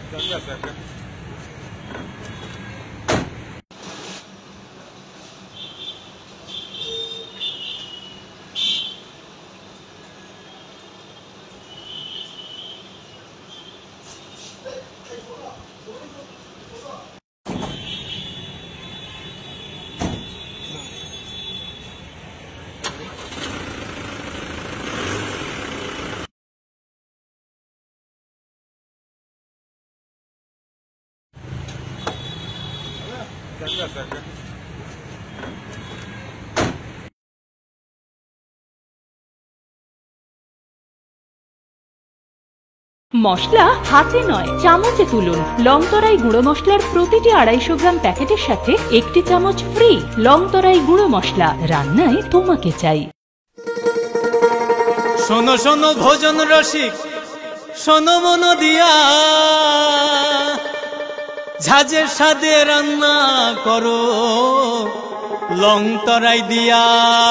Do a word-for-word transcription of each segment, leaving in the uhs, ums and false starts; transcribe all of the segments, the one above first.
মশলা হাতে নয় চামচে তুলুন। লংতরাই গুঁড়ো মশলার প্রতিটি আড়াইশো গ্রাম প্যাকেটের সাথে একটি চামচ ফ্রি। লংতরাই গুঁড়ো মশলা, রান্নায় তোমাকে চাই। শোনো শোনো ভোজন রসিক, শোনো মন দিয়া, ঝাঁঝের স্বাদে রান্না করো লংতরাই দিয়া।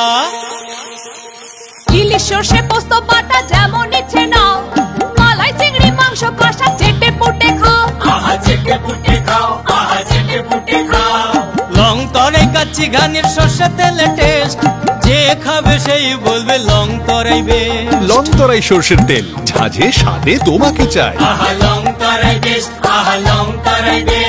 ইলিশ সর্ষে পোস্ত বাটা যেমন ইচ্ছে নাও, মালাই চিংড়ি মাংস কষা চেটে পুটে খাও, আহা চেটে পুটে খাও, আহা চেটে পুটে খাও। লংতরাই কাচ্চি ঘানির সর্ষে তেলে টেস্ট, যে খাবে সেই বলবে লংতরাই বেস্ট। লংতরাই সর্ষের তেল, ঝাঁঝে স্বাদে তোমাকে চাই। আহা লংতরাই বেস্ট, আহা লংতরাই বেস্ট।